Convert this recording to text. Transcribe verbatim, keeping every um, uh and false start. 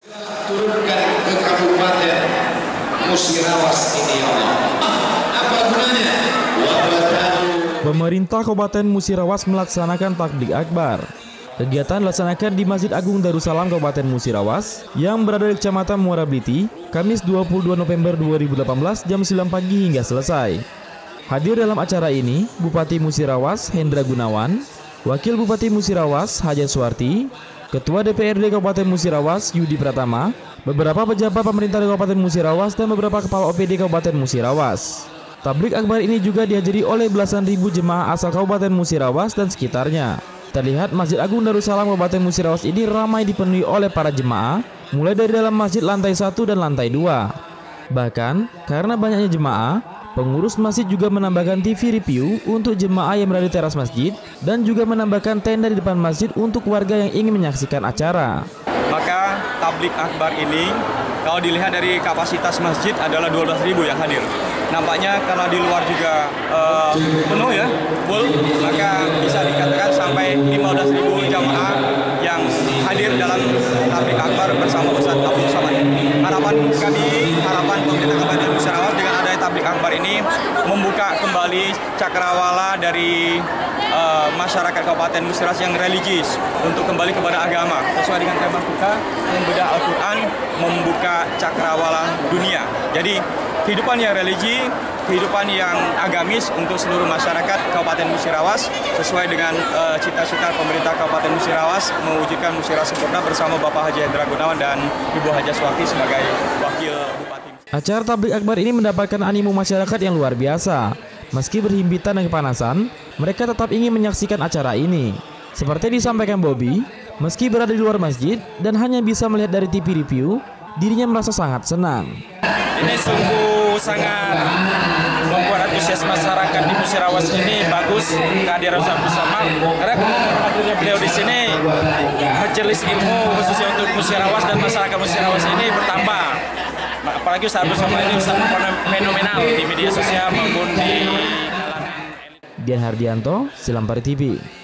Turunkan ke Kabupaten Musirawas ini, ya Allah. Apa gunanya? Pemerintah Kabupaten Musirawas melaksanakan takbir akbar. Kegiatan dilaksanakan di Masjid Agung Darussalam Kabupaten Musirawas yang berada di Kecamatan Muara Bliti, Kamis dua puluh dua November dua ribu delapan belas jam sembilan pagi hingga selesai. Hadir dalam acara ini Bupati Musirawas Hendra Gunawan, Wakil Bupati Musirawas Haja Suwarti, Ketua D P R D Kabupaten Musirawas Yudi Pratama, beberapa pejabat pemerintah di Kabupaten Musirawas dan beberapa kepala O P D Kabupaten Musirawas. Tablik akbar ini juga dihadiri oleh belasan ribu jemaah asal Kabupaten Musirawas dan sekitarnya. Terlihat Masjid Agung Darussalam Kabupaten Musirawas ini ramai dipenuhi oleh para jemaah, mulai dari dalam masjid lantai satu dan lantai dua. Bahkan, karena banyaknya jemaah, pengurus masjid juga menambahkan T V review untuk jemaah yang berada di teras masjid dan juga menambahkan tenda di depan masjid untuk warga yang ingin menyaksikan acara. Maka tablik akbar ini, kalau dilihat dari kapasitas masjid adalah dua belas ribu yang hadir. Nampaknya karena di luar juga uh, penuh ya, full, maka bisa dikatakan sampai lima belas ribu jamaah yang hadir dalam tablik akbar bersama Ustaz Abdul Somad. Harapan kami, harapan pemerintah Kabupaten Musirawas dengan adanya tablik akbar ini membuka kembali cakrawala dari uh, masyarakat Kabupaten Musirawas yang religius untuk kembali kepada agama sesuai dengan tema kita membedah Al-Quran, membuka cakrawala dunia. Jadi kehidupan yang religi, kehidupan yang agamis untuk seluruh masyarakat Kabupaten Musirawas sesuai dengan uh, cita-cita pemerintah Kabupaten Musirawas mewujudkan Musirawas sempurna bersama Bapak Haji Hendra Gunawan dan Ibu Haja Suwarti sebagai Wakil Bupati. Acara tablik akbar ini mendapatkan animo masyarakat yang luar biasa. Meski berhimpitan dan kepanasan, mereka tetap ingin menyaksikan acara ini. Seperti disampaikan Bobby, meski berada di luar masjid dan hanya bisa melihat dari T V review, dirinya merasa sangat senang. Ini sungguh sangat membuat antusias masyarakat di Musirawas ini bagus kehadiran Ustaz Abdul Somad. Karena hadirnya beliau di sini, majelis ilmu khususnya untuk Musirawas dan masyarakat Musirawas ini bertambah. Apalagi Ustaz Abdul Somad ini sangat fenomenal di media sosial maupun di kalangan elit. Dian Hardianto, Silampari T V.